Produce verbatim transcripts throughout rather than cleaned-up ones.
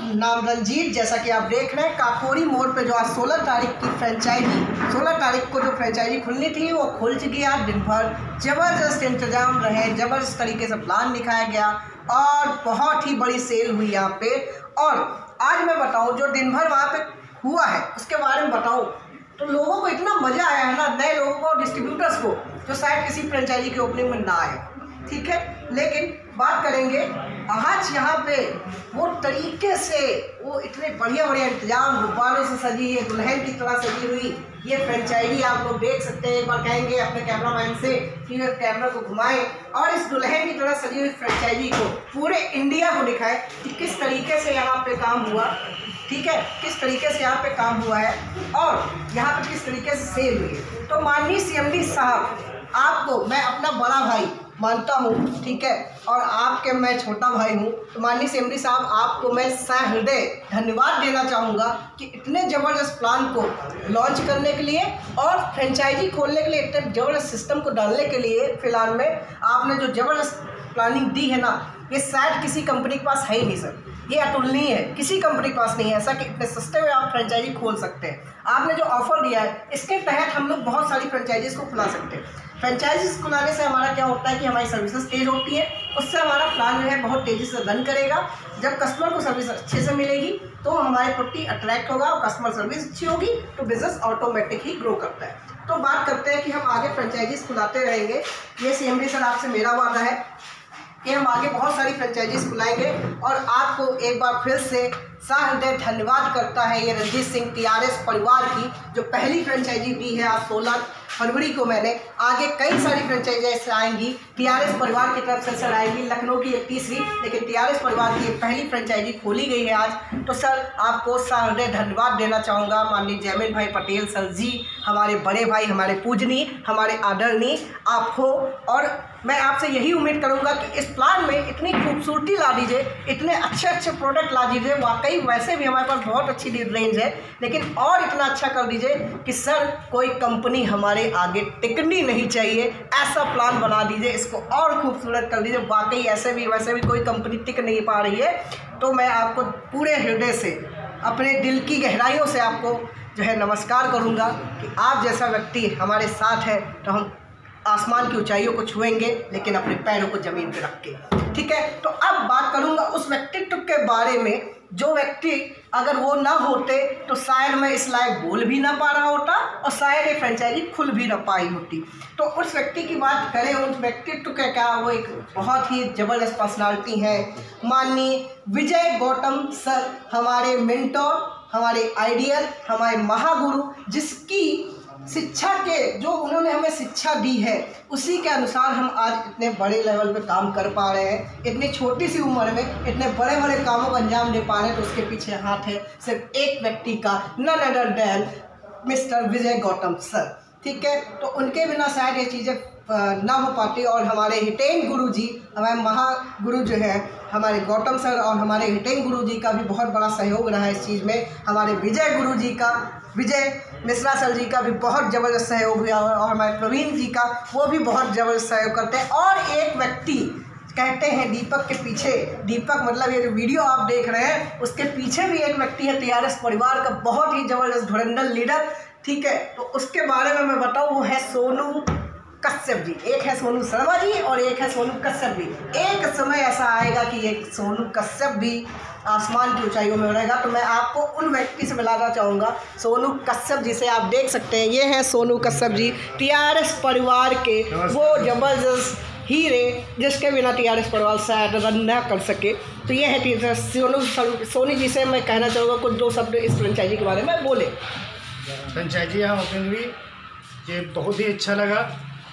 नाम रंजीत। जैसा कि आप देख रहे हैं काकोरी मोड़ पे जो आज सोलह तारीख की फ्रेंचाइजी सोलह तारीख को जो फ्रेंचाइजी खुलनी थी वो खुल चुकी है। आज दिन भर ज़बरदस्त इंतजाम रहे, ज़बरदस्त तरीके से प्लान दिखाया गया और बहुत ही बड़ी सेल हुई यहाँ पे। और आज मैं बताऊँ जो दिन भर वहाँ पे हुआ है उसके बारे में बताऊँ तो लोगों को इतना मज़ा आया है ना, नए लोगों को, डिस्ट्रीब्यूटर्स को, जो शायद किसी फ्रेंचाइजी के ओपनिंग में ना आए। ठीक है, लेकिन बात करेंगे आज यहाँ पे वो तरीके से वो इतने बढ़िया बढ़िया इंतजाम, गुब्बारों से सजी है, दुल्हन की तरह सजी हुई ये फ्रेंचाइजी आप लोग देख सकते हैं। एक बार कहेंगे अपने कैमरामैन से कि वे कैमरा को घुमाएं और इस दुल्हन की तरह सजी हुई फ्रेंचाइजी को पूरे इंडिया को दिखाएं कि किस तरीके से यहाँ पे काम हुआ। ठीक है, किस तरीके से यहाँ पे काम हुआ है और यहाँ पे किस तरीके से सेल हुई है। तो माननीय सीएमडी साहब, आपको मैं अपना बड़ा भाई मानता हूँ, ठीक है, और आपके मैं छोटा भाई हूँ, तो माननीय सीएमडी साहब आपको मैं सहृदय धन्यवाद देना चाहूँगा कि इतने ज़बरदस्त प्लान को लॉन्च करने के लिए और फ्रेंचाइजी खोलने के लिए इतने ज़बरदस्त सिस्टम को डालने के लिए फिलहाल में आपने जो ज़बरदस्त प्लानिंग दी है ना, ये शायद किसी कंपनी के पास है ही नहीं सर, ये अतुलनीय है, किसी कंपनी के पास नहीं है ऐसा कि इतने सस्ते में आप फ्रेंचाइजी खोल सकते हैं। आपने जो ऑफर दिया है इसके तहत हम लोग बहुत सारी फ्रेंचाइजीज़ को खुला सकते हैं। फ्रेंचाइजीज खुलाने से हमारा क्या होता है कि हमारी सर्विसेज तेज़ होती है, उससे हमारा प्लान जो है बहुत तेज़ी से रन करेगा। जब कस्टमर को सर्विस अच्छे से मिलेगी तो हमारे प्रति अट्रैक्ट होगा और कस्टमर सर्विस अच्छी होगी तो बिज़नेस ऑटोमेटिक ही ग्रो करता है। तो बात करते हैं कि हम आगे फ्रेंचाइजीज खुलाते रहेंगे। ये सीएमडी सर आपसे मेरा वादा है कि हम आगे बहुत सारी फ्रेंचाइजीज खुलाएंगे और आपको एक बार फिर से सहृदय धन्यवाद करता है ये रंजीत सिंह टीआरएस परिवार की जो पहली फ्रेंचाइजी दी है आज सोलह फरवरी को। मैंने आगे कई सारी फ्रेंचाइजीज आएंगी टीआरएस परिवार की तरफ से सर आएंगी, लखनऊ की एक तीसरी, लेकिन टीआरएस परिवार की पहली फ्रेंचाइजी खोली गई है आज। तो सर आपको सहृदय धन्यवाद देना चाहूँगा माननीय जयमिन भाई पटेल सर जी, हमारे बड़े भाई, हमारे पूजनीय, हमारे आदरणीय आप हो। और मैं आपसे यही उम्मीद करूंगा कि इस प्लान में इतनी खूबसूरती ला दीजिए, इतने अच्छे अच्छे प्रोडक्ट ला दीजिए। वाकई वैसे भी हमारे पास बहुत अच्छी रेंज है, लेकिन और इतना अच्छा कर दीजिए कि सर कोई कंपनी हमारे आगे टिकनी नहीं चाहिए, ऐसा प्लान बना दीजिए, इसको और खूबसूरत कर दीजिए। वाकई ऐसे भी वैसे भी कोई कंपनी टिक नहीं पा रही है। तो मैं आपको पूरे हृदय से, अपने दिल की गहराइयों से आपको जो है नमस्कार करूँगा कि आप जैसा व्यक्ति हमारे साथ है तो हम आसमान की ऊंचाइयों को छुएंगे लेकिन अपने पैरों को ज़मीन पे रख के। ठीक है, तो अब बात करूंगा उस व्यक्तित्व के बारे में जो व्यक्ति अगर वो ना होते तो शायद मैं इस लायक बोल भी ना पा रहा होता और शायद ये फ्रेंचाइजी खुल भी ना पाई होती। तो उस व्यक्ति की बात करें, उस व्यक्तित्व का क्या, वो एक बहुत ही ज़बरदस्त पर्सनालिटी है माननीय विजय गौतम सर, हमारे मेंटोर, हमारे आइडियल, हमारे महागुरु, जिसकी शिक्षा के जो उन्होंने हमें शिक्षा दी है उसी के अनुसार हम आज इतने बड़े लेवल पे काम कर पा रहे हैं। इतनी छोटी सी उम्र में इतने बड़े बड़े कामों को अंजाम दे पा रहे हैं तो उसके पीछे हाथ है सिर्फ एक व्यक्ति का, none other than mister Vijay Gautam sir. ठीक है, तो उनके बिना शायद ये चीज़ें ना हो पाती। और हमारे हितेन गुरु जी, हमारे महागुरु जो है हमारे गौतम सर, और हमारे हितेन गुरु जी का भी बहुत बड़ा सहयोग रहा है इस चीज़ में। हमारे विजय गुरु जी का, विजय मिश्रा सर जी का भी बहुत ज़बरदस्त सहयोग हुआ और हमारे प्रवीण जी का, वो भी बहुत ज़बरदस्त सहयोग करते हैं। और एक व्यक्ति कहते हैं दीपक के पीछे, दीपक मतलब ये जो वीडियो आप देख रहे हैं उसके पीछे भी एक व्यक्ति है टीआरएस परिवार का, बहुत ही ज़बरदस्त धुरंधर लीडर। ठीक है, तो उसके बारे में मैं बताऊँ, वो है सोनू कश्यप जी। एक है सोनू शर्मा जी और एक है सोनू कश्यप जी। एक समय ऐसा आएगा कि एक सोनू कश्यप भी आसमान की ऊंचाइयों में रहेगा। तो मैं आपको उन व्यक्ति से मिलाना चाहूँगा, सोनू कश्यप जी से। आप देख सकते हैं ये हैं सोनू कश्यप जी, टीआरएस परिवार के वो ज़बरदस्त हीरे जिसके बिना टीआरएस परिवार शायद रन न कर सके। तो ये है सोनू सोनी जी से मैं कहना चाहूँगा कुछ दो शब्द इस फ्रेंचाइजी के बारे में बोले। फ्रेंचाइजी यहाँ ओपन हुई, ये बहुत ही अच्छा लगा।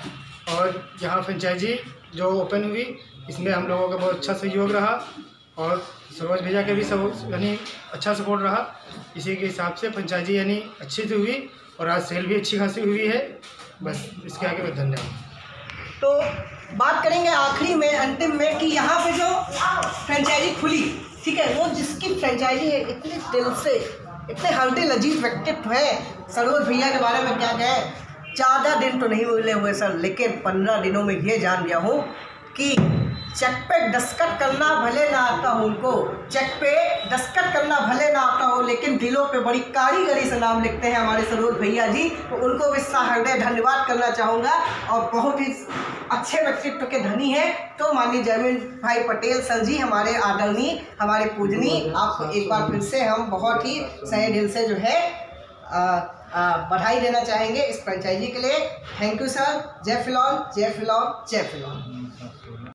और यहाँ फ्रेंचाइजी जो ओपन हुई इसमें हम लोगों का बहुत अच्छा सहयोग रहा और सरोज भैया के भी सब यानी अच्छा सपोर्ट रहा। इसी के हिसाब से फ्रेंचाइजी यानी अच्छी से हुई और आज सेल भी अच्छी खासी हुई है। बस इसके आगे बहुत धन्यवाद। तो बात करेंगे आखिरी में, अंतिम में, कि यहाँ पे जो फ्रेंचाइजी खुली, ठीक है, वो जिसकी फ्रेंचाइजी है इतने दिल से, इतने हल्दे लजीज व्यक्तित्व है। सरोज भैया के बारे में क्या कहें, ज़्यादा दिन तो नहीं मिले हुए सर, लेकिन पंद्रह दिनों में ये जान गया हूँ कि चेक पे दस्तखत करना भले ना आता हो उनको, चेक पे दस्तखत करना भले ना आता हो, लेकिन दिलों पे बड़ी कारीगरी से नाम लिखते हैं हमारे सरोज भैया जी। तो उनको भी सहृदय धन्यवाद करना चाहूँगा और बहुत ही अच्छे व्यक्तित्व के धनी हैं। तो माननीय जयमीन भाई पटेल सर जी, हमारे आदरणीय, हमारे पूजनीय, आपको एक बार फिर से हम बहुत ही सहे दिल से जो है आ, आ, बधाई देना चाहेंगे इस फ्रेंचाइजी के लिए। Thank you sir. जय फिलौन, जय फिलौन, जय फिलौन।